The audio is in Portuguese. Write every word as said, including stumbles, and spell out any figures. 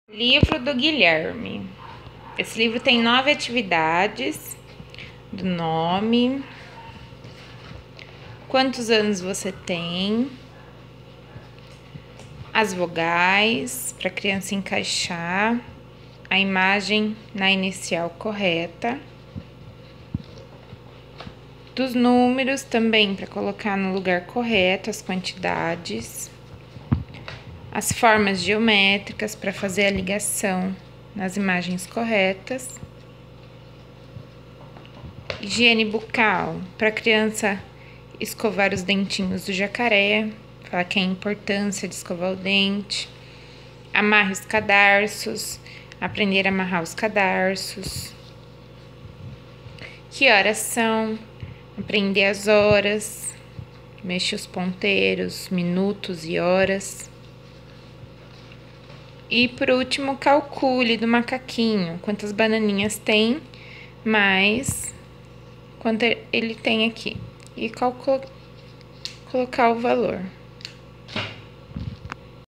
Livro do Guilherme. Esse livro tem nove atividades do nome, quantos anos você tem, as vogais para a criança encaixar, a imagem na inicial correta, dos números também para colocar no lugar correto as quantidades, as formas geométricas para fazer a ligação nas imagens corretas, higiene bucal para a criança escovar os dentinhos do jacaré, falar que é a importância de escovar o dente, amarre os cadarços, aprender a amarrar os cadarços, que horas são, aprender as horas, mexer os ponteiros, minutos e horas. E por último, calcule do macaquinho, quantas bananinhas tem, mais quanto ele tem aqui. E calcula, colocar o valor.